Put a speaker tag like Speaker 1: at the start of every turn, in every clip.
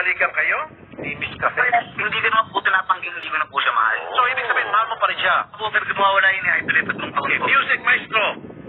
Speaker 1: nagbalikan kayo? Ni Miss Cafe?
Speaker 2: Hindi ko naman po tinatangging hindi ko na po siya mahal.
Speaker 1: So, ibig sabihin, mahal mo pa rin siya?
Speaker 2: Po, pero gumawa na yun ay tulipat ng taon
Speaker 1: Okay,
Speaker 2: po.
Speaker 1: music, maestro!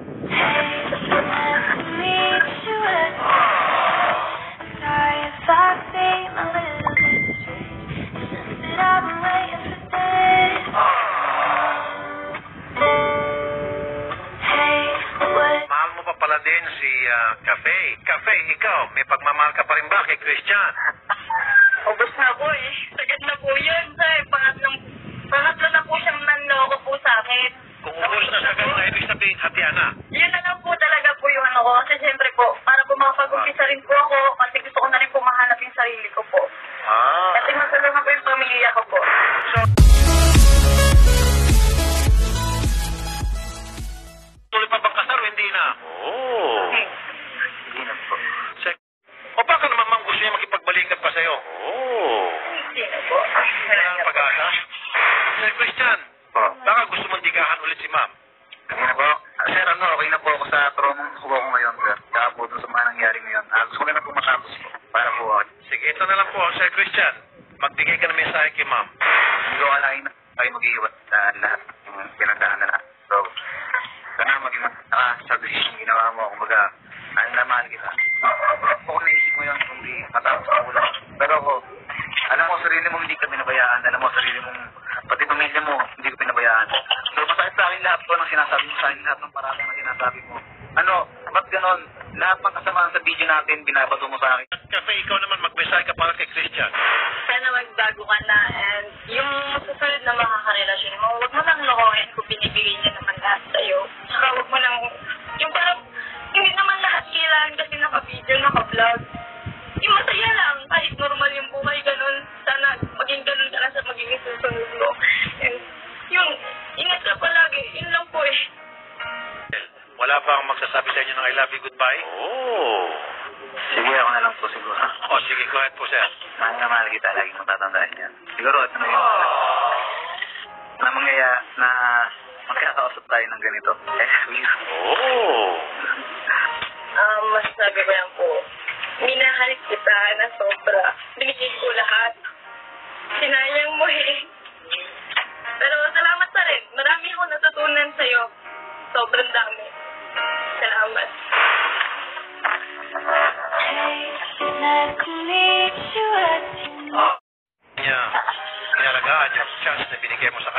Speaker 1: Mahal mo pa pala din si Cafe. Cafe, ikaw, may pagmamahal ka pa rin ba kay Christian?
Speaker 3: Ubus na po eh. Sagad na po yun, sir. Pangatlo na po siyang nanloko po sa akin.
Speaker 1: Kung ubos na sagad na, ibig sabihin, hatian na.
Speaker 3: Yun na lang po talaga po yung ano ko. Kasi siyempre po, para po makapag-umpisa rin po ako, kasi gusto ko na rin po mahanap yung sarili ko po. Kasi matulungan po yung pamilya ko po.
Speaker 1: So, tuloy pa bang kasal o hindi na?
Speaker 2: Hindi na po.
Speaker 1: O baka naman ma'am gusto niya makipagbalikan pa sa'yo?
Speaker 3: Hindi na po.
Speaker 1: Wala nang pag-asa? Sir Christian, baka gusto mong digahan ulit si ma'am?
Speaker 2: Hindi na po. Sir, okay na po ako sa traumang kuha ko ngayon, sir. Kaya po dun sa mga nangyari ngayon. Gusto ko na po matapos po. Para po ako.
Speaker 1: Sige, ito na lang po, Sir Christian. Magbigay ka ng mensahe kay ma'am.
Speaker 2: Hindi ko alain na tayo mag-iiwat sa lahat ng pinagdaan na lahat. So, sana maging sa decision ginawa mo. Kumbaga, na mahal kita. Kung naisip mo yun, kung di matapos mo lang. Pero ako, alam mo sarili mo hindi ka pinabayaan. Alam mo sarili mong, pati pamilya mo, hindi ko pinabayaan. So, masakit sa akin lahat po ng sinasabi mo sa akin, lahat ng paralan na sinasabi mo. Ano, ba't ganon? Lahat ng kasamaan sa video natin, binabato mo sa akin.
Speaker 1: Kasi ikaw naman magmensahe ka para kay Christian.
Speaker 3: Sana magbago ka na and yung susunod na makakarelasyon mo, huwag mo nang lokohin kung binibigay niya naman lahat sa'yo. Saka huwag mo nang, yung parang, hindi naman lahat kailangan kasi naka-video, naka-vlog. Yung masaya lang, kahit normal yung buhay, ganun. Sana maging ganun ka na sa magiging susunod mo. And yung, ingat ka palagi, yun lang po eh.
Speaker 1: Wala ba akong magsasabi sa inyo ng I love you goodbye?
Speaker 2: Sige, ako na lang po siguro.
Speaker 1: O sige, go ahead po, sir.
Speaker 2: Mahal na mahal kita, lagi mong tatandaan yan. Siguro, ito na yun. Na mangyaya na magkakausap tayo ng ganito.
Speaker 3: Masasabi ko lang po, minahal kita na sobra. Binigay ko lahat. Sinayang mo eh. Pero salamat pa rin. Marami akong natutunan sa'yo. Sobrang dami. Salamat.
Speaker 1: Inalagaan yung chance na binigay mo sa